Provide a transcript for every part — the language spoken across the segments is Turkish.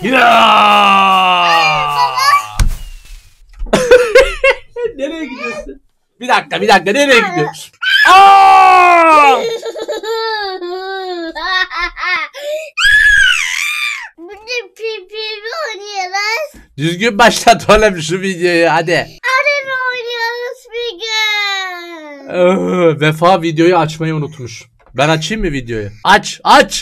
Ya! Nereye gidiyorsun? Bir dakika nereye gidiyorsun? Aa! Bugün pipi oynuyoruz. Düzgün başlat oğlum şu videoyu hadi. Arena oynuyoruz bir gün. Vefa videoyu açmayı unutmuş. Ben açayım mı videoyu? Aç.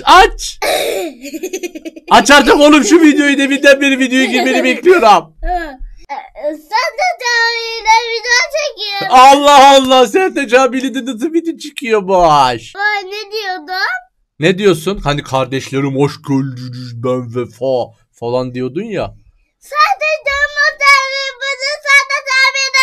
Aç artık oğlum şu videoyu, deminden beri videoya girmeni bekliyorum. Sen de camide video çekiyorsun. Allah sen de camide nasıl video çıkıyormuş. Ne diyordun? Ne diyorsun? Hani kardeşlerim hoş geldiniz ben Vefa falan diyordun ya. Sen de camide sen de camide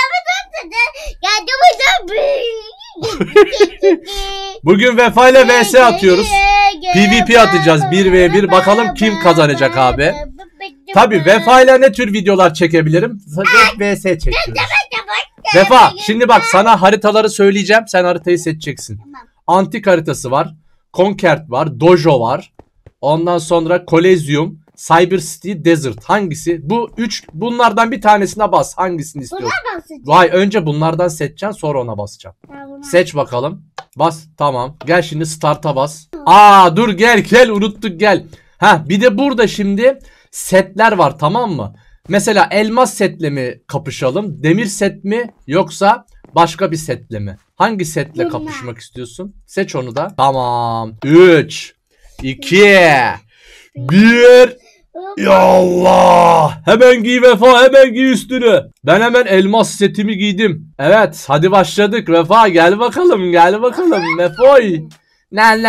Bugün Vefa ile vs atıyoruz. PvP atacağız 1v1. Bakalım kim kazanacak abi. Tabii Vefa ile ne tür videolar çekebilirim? Vs çekiyoruz. Vefa şimdi bak sana haritaları söyleyeceğim. Sen haritayı seçeceksin. Antik haritası var. Conquered var. Dojo var. Ondan sonra Coliseum, Cyber City, Desert. Hangisi? Bunlardan bir tanesine bas. Hangisini istiyorsun? Vay önce bunlardan seçeceksin sonra ona basacaksın. Seç bakalım. Bas tamam. Gel şimdi start'a bas. Dur gel unuttuk gel. Bir de burada şimdi setler var tamam mı? Mesela elmas setle mi kapışalım? Demir set mi yoksa başka bir setle mi? Hangi setle kapışmak istiyorsun? Seç onu da. Tamam. 3 2 1 Ya Allah! Hemen giy Vefa, hemen giy üstünü. Ben hemen elmas setimi giydim. Evet, hadi başladık Vefa. Gel bakalım Vefoy. Na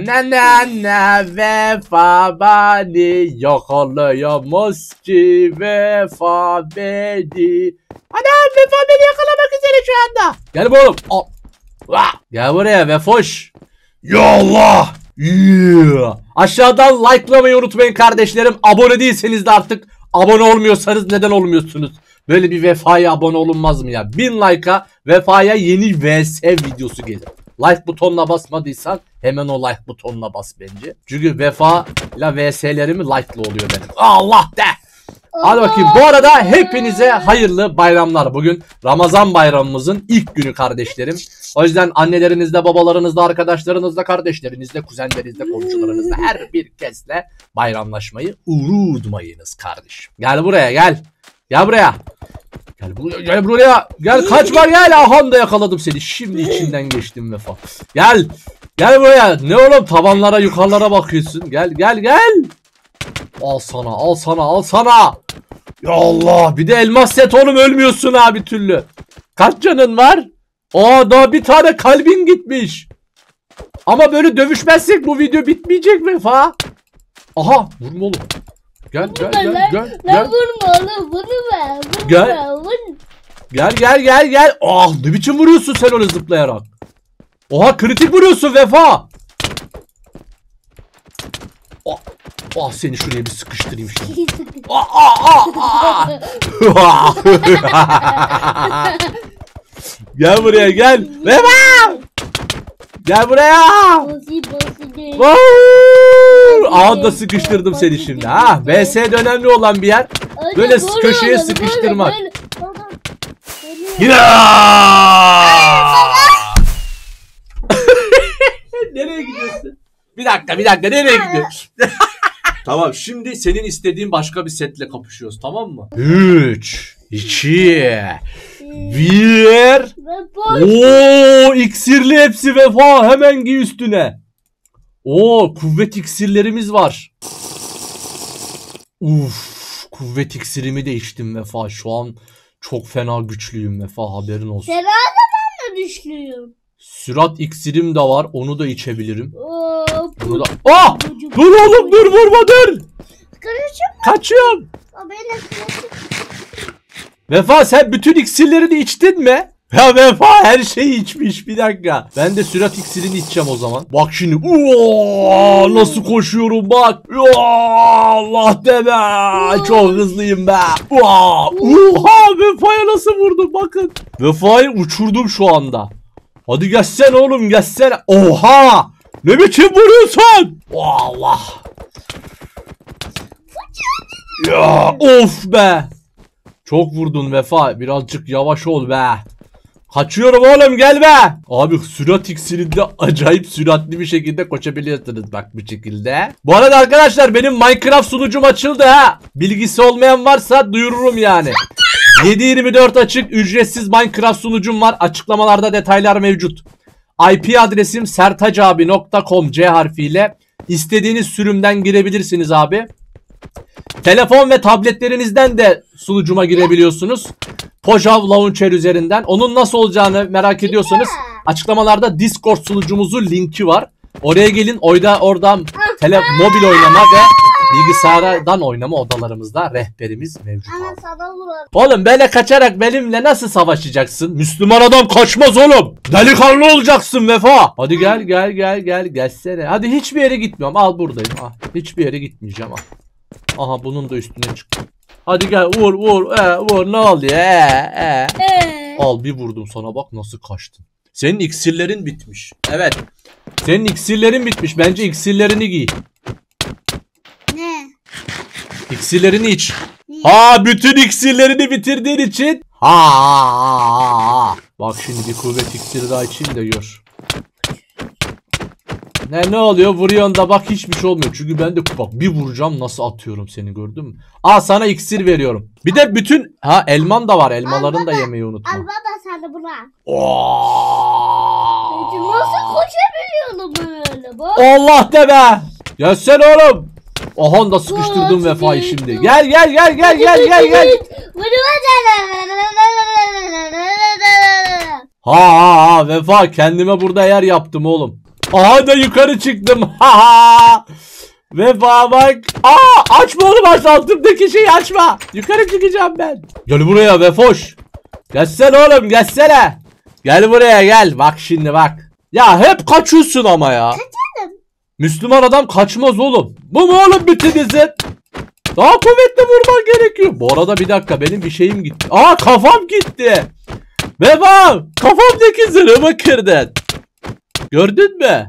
Vefa beni yakalıyormuş ki Vefa beni. Anam Vefa beni yakalamak üzere şu anda. Gel oğlum. Gel buraya Vefoş. Ya Allah! Yeah. Aşağıdan likelamayı unutmayın kardeşlerim. Abone değilseniz de artık abone olmuyorsanız neden olmuyorsunuz? Böyle bir Vefa'ya abone olunmaz mı ya? 1000 like'a Vefa'ya yeni vs videosu gelir. Like butonuna basmadıysan hemen o like butonuna bas bence. Çünkü Vefa ile vs'lerimi like'lı oluyor benim. Allah de! Hadi bakayım. Bu arada hepinize hayırlı bayramlar. Bugün Ramazan bayramımızın ilk günü kardeşlerim. O yüzden annelerinizle, babalarınızla, arkadaşlarınızla, kardeşlerinizle, kuzenlerinizle, komşularınızla her bir kezde bayramlaşmayı unutmayınız kardeşim. Gel buraya gel. Gel buraya. Gel buraya. Gel kaçma gel. Aha da yakaladım seni. Şimdi içinden geçtim Vefa. Gel. Gel buraya. Ne oğlum tavanlara yukarılara bakıyorsun. Gel. Al sana. Ya Allah bir de elmas set oğlum ölmüyorsun ha bir türlü. Kaç canın var? Daha bir tane kalbin gitmiş. Ama böyle dövüşmezsek bu video bitmeyecek Vefa. Aha vurma oğlum. Gel. Lan vurma oğlum bunu ver. Gel. Ne biçim vuruyorsun sen onu zıplayarak. Kritik vuruyorsun Vefa. Seni şuraya bir sıkıştırayım şimdi. Gel buraya gel. Vefa! Gel buraya. Da sıkıştırdım seni şimdi. VS'de önemli olan bir yer. Böyle köşeye sıkıştırmak. Nereye gidiyorsun? Bir dakika nereye gidiyorsun? Tamam şimdi senin istediğin başka bir setle kapışıyoruz tamam mı? 3 2 1 iksirli hepsi Vefa hemen giy üstüne. Kuvvet iksirlerimiz var. Kuvvet iksirimi de içtim Vefa. Şu an çok fena güçlüyüm Vefa haberin olsun. Sen ben de güçlüyüm. Sürat iksirim de var onu da içebilirim. Bunu da... Dur oğlum dur vurma dur. Kaçıyorum. Vefa sen bütün iksirlerini içtin mi? Ya Vefa her şeyi içmiş bir dakika. Ben de sürat iksirini içeceğim o zaman. Bak şimdi. Nasıl koşuyorum bak. Allah deme. Çok hızlıyım be. Vefa'ya nasıl vurdum bakın. Vefa'yı uçurdum şu anda. Hadi gelsene oğlum gelsene. Ne biçim vuruyorsun? Allah. Ya of be. Çok vurdun Vefa. Birazcık yavaş ol be. Kaçıyorum oğlum, gel be. Abi sürat iksirinde acayip süratli bir şekilde koşabiliyorsunuz bak bu şekilde. Bu arada arkadaşlar benim Minecraft sunucum açıldı ha. Bilgisi olmayan varsa duyururum yani. 7/24 açık ücretsiz Minecraft sunucum var. Açıklamalarda detaylar mevcut. IP adresim sertacabi.com C harfiyle. İstediğiniz sürümden girebilirsiniz abi. Telefon ve tabletlerinizden de sunucuma girebiliyorsunuz. Pojav Launcher üzerinden. Onun nasıl olacağını merak ediyorsanız açıklamalarda Discord sunucumuzun linki var. Oraya gelin. Oradan mobil oynama ve bilgisayardan oynama odalarımızda rehberimiz mevcut. Ana sana vuralım. Oğlum böyle kaçarak benimle nasıl savaşacaksın? Müslüman adam kaçmaz oğlum. Delikanlı olacaksın Vefa. Hadi gel gelsene. Hadi hiçbir yere gitmiyorum. Al buradayım. Ah, hiçbir yere gitmeyeceğim. Ah. Aha bunun da üstüne çıktı. Hadi gel vur vur ne oluyor? Al bir vurdum sana, bak nasıl kaçtın. Senin iksirlerin bitmiş. Evet. Senin iksirlerin bitmiş. Bence iksirlerini giy. Ne? İksirlerini iç. Niye? Ha, bütün iksirlerini bitirdiğin için. Ha. Bak şimdi bir kuvvet iksiri daha içeyim de gör. Ne oluyor? Vuruyorsun da bak hiçbir şey olmuyor. Çünkü ben de bak bir vuracağım nasıl atıyorum seni, gördün mü? Aa, sana iksir veriyorum. Bir de bütün elman da var. Elmaların da yemeyi unutma. Al baba sen de bırak. Oo! Nasıl koşabiliyorum öyle bu? Allah de be. Gelsene oğlum. Aha da sıkıştırdım Vefa'yı şimdi. Gel. Ha Vefa, kendime burada yer yaptım oğlum. Aha da yukarı çıktım. Ha. Vefa bak. Açma oğlum, altımdaki şeyi açma. Yukarı çıkacağım ben. Gel buraya Vefoş. Gelsene oğlum, gelsene. Gel buraya gel. Bak şimdi bak. Ya hep kaçıyorsun ama ya. Kaçarım. Müslüman adam kaçmaz oğlum. Bu mu oğlum bütünüzün? Daha kuvvetli vurman gerekiyor. Bu arada bir dakika, benim bir şeyim gitti. Kafam gitti. Vefa, kafamdaki zırhımı kırdın. Gördün mü?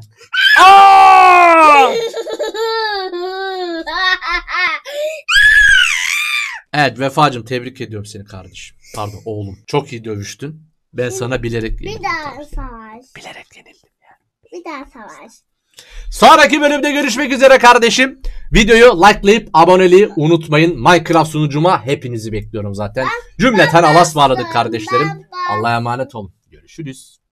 Evet Vefacığım, tebrik ediyorum seni kardeşim. Pardon oğlum. Çok iyi dövüştün. Ben sana bilerek Bir yenildim. daha savaş. Bilerek yenildim. Bir daha savaş. Sonraki bölümde görüşmek üzere kardeşim. Videoyu likelayıp aboneliği unutmayın. Minecraft sunucuma hepinizi bekliyorum zaten. Cümleten Allah'a ısmarladık kardeşlerim. Allah'a emanet olun. Görüşürüz.